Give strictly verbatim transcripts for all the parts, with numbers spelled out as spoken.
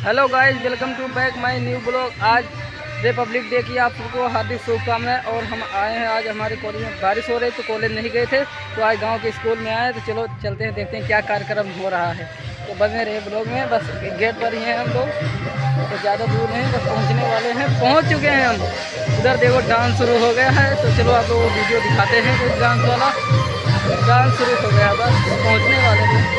Hello guys, welcome to back my new blog. आज republic day की आप सबको हार्दिक शुभकामनाएं। और हम आए हैं आज हमारे कॉलेज में, बारिश हो रही तो कॉलेज नहीं गए थे, तो आज गांव के स्कूल में आए। तो चलो चलते हैं, देखते हैं क्या कार्यक्रम हो रहा है। तो बने रहे ब्लॉग में, बस गेट पर ही हैं हम लोग, तो ज़्यादा दूर नहीं, बस पहुँचने वाले हैं, पहुँच चुके हैं हम। उधर देखो डांस शुरू हो गया है, तो चलो आप लोग वीडियो दिखाते हैं। कोई डांस वाला डांस शुरू हो गया, बस पहुँचने वाले हैं।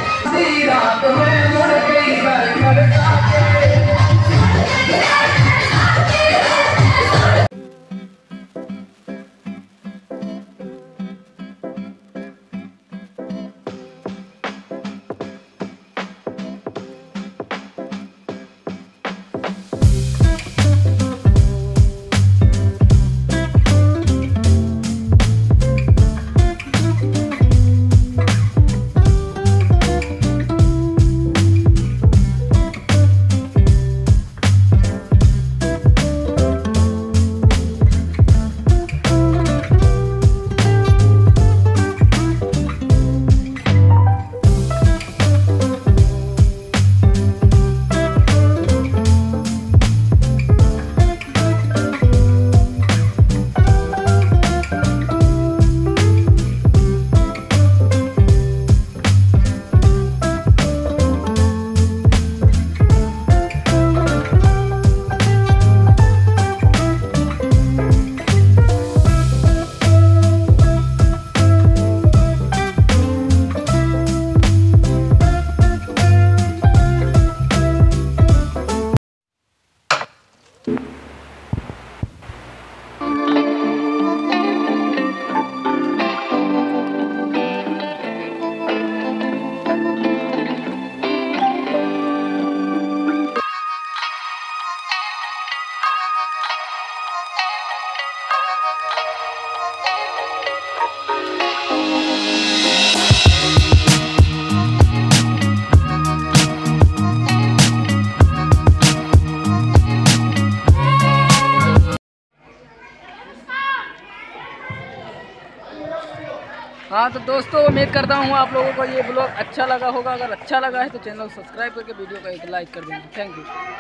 हाँ तो दोस्तों, उम्मीद करता हूँ आप लोगों को ये ब्लॉग अच्छा लगा होगा। अगर अच्छा लगा है तो चैनल को सब्सक्राइब करके वीडियो को एक लाइक कर देंगे। Thank you.